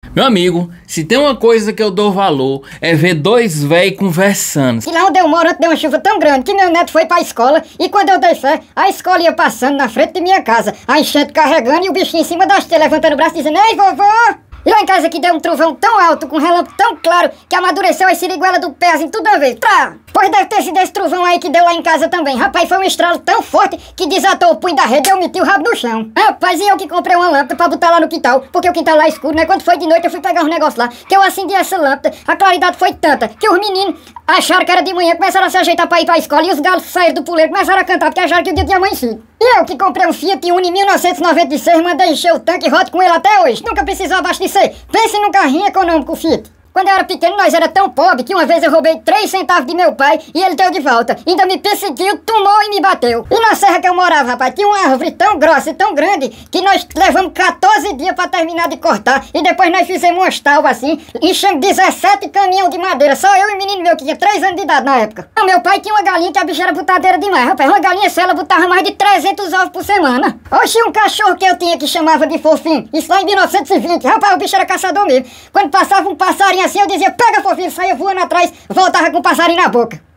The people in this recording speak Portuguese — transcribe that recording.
Meu amigo, se tem uma coisa que eu dou valor, é ver dois véi conversando. E lá onde eu moro, antes deu uma chuva tão grande que meu neto foi pra escola e quando eu dei fé, a escola ia passando na frente de minha casa, a enchente carregando e o bichinho em cima das telhas levantando o braço dizendo: "Ei, vovô!" E lá em casa que deu um trovão tão alto, com um relâmpago tão claro, que amadureceu as siriguelas do pé assim tudo uma vez. Trá! Pois deve ter sido esse trovão aí que deu lá em casa também. Rapaz, foi um estralo tão forte que desatou o punho da rede e eu meti o rabo no chão. Rapaz, e eu que comprei uma lâmpada pra botar lá no quintal, porque o quintal lá é escuro, né? Quando foi de noite eu fui pegar uns negócios lá, que eu acendi essa lâmpada, a claridade foi tanta que os meninos acharam que era de manhã, começaram a se ajeitar pra ir pra escola e os galos saíram do puleiro, começaram a cantar porque acharam que o dia tinha amanhecido. E eu que comprei um Fiat Uno em 1996, mandei encher o tanque e rodo com ele até hoje. Nunca precisou abastecer. Pense num carrinho econômico Fiat. Quando eu era pequeno, nós era tão pobre que uma vez eu roubei 3 centavos de meu pai e ele deu de volta. Ainda me perseguiu, tomou e me bateu. E na serra que eu morava, rapaz, tinha uma árvore tão grossa e tão grande que nós levamos 14 dias pra terminar de cortar. E depois nós fizemos umas taubas assim, enchemos 17 caminhões de madeira. Só eu e o menino meu que tinha 3 anos de idade na época. O meu pai tinha uma galinha que a bicha era botadeira demais, rapaz. Uma galinha só, ela botava mais de 300 ovos por semana. Oxi, um cachorro que eu tinha que chamava de fofinho. Isso lá em 1920. Rapaz, o bicho era caçador mesmo. Quando passava um passarinho assim, eu dizia: "Pega, fofinho", saia voando atrás, voltava com o passarinho na boca.